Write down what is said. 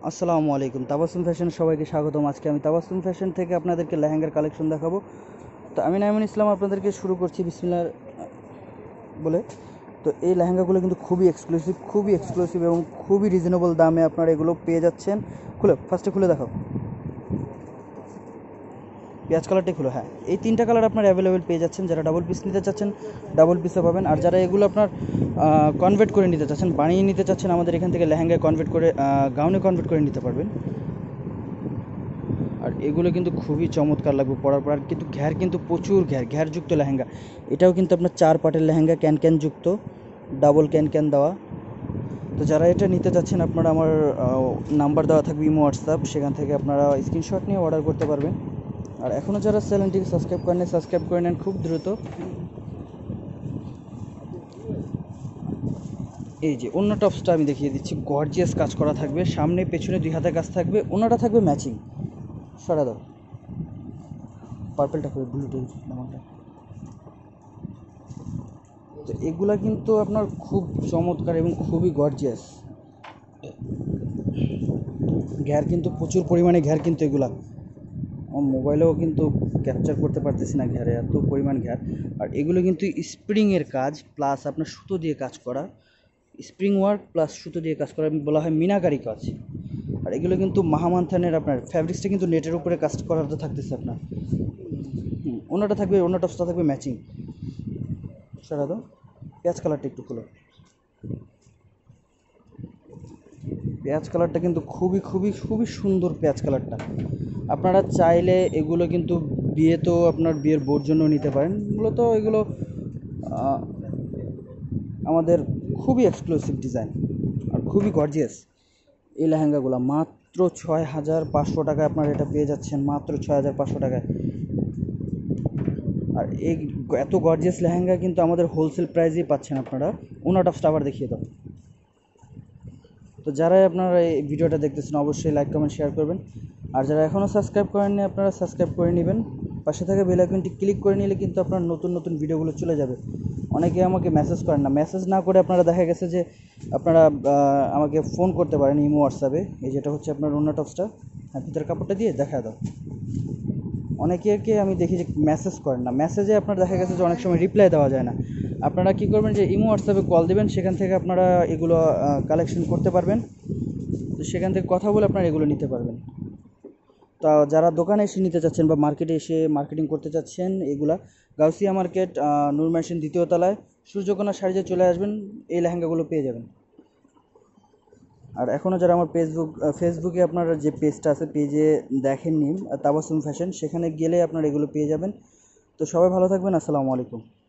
আসসালামু আলাইকুম, তাবাসসুম ফ্যাশন সবাইকে স্বাগতম। আজকে আমি তাবাসসুম ফ্যাশন থেকে আপনাদেরকে লেহেঙ্গার কালেকশন দেখাবো। তো আমি নাইমুল ইসলাম আপনাদেরকে শুরু করছি বিসমিল্লাহ বলে। তো এই লেহেঙ্গাগুলো কিন্তু খুবই এক্সক্লুসিভ এবং খুবই রিজনেবল দামে আপনারা এগুলো পেয়ে যাচ্ছেন। ফার্স্টে খুলে দেখাও, পেঁয়াজ কালারটাই খুলো। হ্যাঁ, এই তিনটা কালার আপনার অ্যাভেলেবেল পেয়ে যাচ্ছেন। যারা ডাবল পিস নিতে চাচ্ছেন ডাবল পিসও পাবেন, আর যারা এগুলো আপনার কনভার্ট করে নিতে চাচ্ছেন, বানিয়ে নিতে চাচ্ছেন, আমাদের এখান থেকে লেহেঙ্গায় কনভার্ট করে গাউনে কনভার্ট করে নিতে পারবেন। আর এগুলো কিন্তু খুবই চমৎকার লাগবে পরার পর। আর কিন্তু ঘ্যার কিন্তু প্রচুর ঘ্যারযুক্ত লেহেঙ্গা। এটাও কিন্তু আপনার 4 পাটের লেহেঙ্গা, ক্যান যুক্ত, ডাবল ক্যান দেওয়া। তো যারা এটা নিতে চাচ্ছেন আপনারা আমার নাম্বার দেওয়া থাকবে ইমো হোয়াটসঅ্যাপ, সেখান থেকে আপনারা স্ক্রিনশট নিয়ে অর্ডার করতে পারবেন। আর এখনও যারা চ্যানেলটিকে সাবস্ক্রাইব করে নেন খুব দ্রুত। এই যে অন্য টপসটা আমি দেখিয়ে দিচ্ছি, গর্জিয়াস কাজ করা থাকবে, সামনে পেছনে 2 হাতে কাজ থাকবে, অন্যটা থাকবে ম্যাচিং। সরা দাও, পার্পেলটা করে ব্লুটা এমনটা। তো এগুলা কিন্তু আপনার খুব চমৎকার এবং খুবই গর্জিয়াস। ঘ্যার কিন্তু প্রচুর পরিমাণে ঘ্যার, কিন্তু এগুলা আমার মোবাইলেও কিন্তু ক্যাপচার করতে পারতেছি না, ঘ্যারে এত পরিমাণ ঘ্যার। আর এগুলো কিন্তু স্প্রিংয়ের কাজ প্লাস আপনার সুতো দিয়ে কাজ করা, স্প্রিং ওয়ার্ক প্লাস সুতো দিয়ে কাজ করা, বলা হয় মিনাকারি কাজ। আর এগুলো কিন্তু মাহামান্থানের আপনার ফ্যাব্রিক্সটা কিন্তু নেটের উপরে কাজ করাতে থাকতেছে আপনার। অন্যটা থাকবে, অন্য টপসটা থাকবে ম্যাচিং। সেটা তো পেঁয়াজ কালারটা একটু খুলো। পেঁয়াজ কালারটা কিন্তু খুবই সুন্দর পেঁয়াজ কালারটা। আপনারা চাইলে এগুলো কিন্তু বিয়েতেও আপনার বিয়ের বোর জন্য নিতে পারেন। মূলত এগুলো আমাদের খুবই এক্সক্লুসিভ ডিজাইন আর খুবই গর্জিয়াস। এই লেহেঙ্গাগুলো মাত্র 6,500 টাকায় আপনারা এটা পেয়ে যাচ্ছেন, মাত্র 6,500 টাকায়। আর এই এত গর্জিয়াস লেহেঙ্গা কিন্তু আমাদের হোলসেল প্রাইসেই পাচ্ছেন আপনারা। ওনার টপসটা আবার দেখিয়ে দাও। তো যারাই আপনারা এই ভিডিওটা দেখতেছেন অবশ্যই লাইক কমেন্ট শেয়ার করবেন। আর যারা এখনও সাবস্ক্রাইব করেননি আপনারা সাবস্ক্রাইব করে নেবেন, পাশে থাকা বেল আইকনটি ক্লিক করে নিলে কিন্তু আপনার নতুন ভিডিওগুলো চলে যাবে। অনেকে আমাকে মেসেজ করেন না, মেসেজ না করে আপনারা দেখা গেছে যে আপনারা আমাকে ফোন করতে পারেন ইমো হোয়াটসঅ্যাপে। এই যেটা হচ্ছে আপনার অন্য টপসটা, হ্যাঁ ভিতরের কাপড়টা দিয়ে দেখা দাও। অনেকে আমি দেখি যে মেসেজ করেন না, মেসেজে আপনার দেখা গেছে যে অনেক সময় রিপ্লাই দেওয়া যায় না। আপনারা কী করবেন যে ইমো হোয়াটসঅ্যাপে কল দেবেন, সেখান থেকে আপনারা এগুলো কালেকশন করতে পারবেন। তো সেখান থেকে কথা বলে আপনারা এগুলো নিতে পারবেন। তা যারা দোকানে এসে নিতে চাচ্ছেন বা মার্কেটে এসে মার্কেটিং করতে চাচ্ছেন, এগুলা গাউসিয়া মার্কেট, নূর মেশিন 2য় তলায় সূর্যকোনা শাড়িতে চলে আসবেন, এই লেহেঙ্গাগুলো পেয়ে যাবেন। আর এখনও যারা আমার ফেসবুকে আপনার যে পেজটা আছে, পেজে দেখেননি তাবাসসুম ফ্যাশন, সেখানে গেলে আপনারা এগুলো পেয়ে যাবেন। তো সবাই ভালো থাকবেন, আসসালামু আলাইকুম।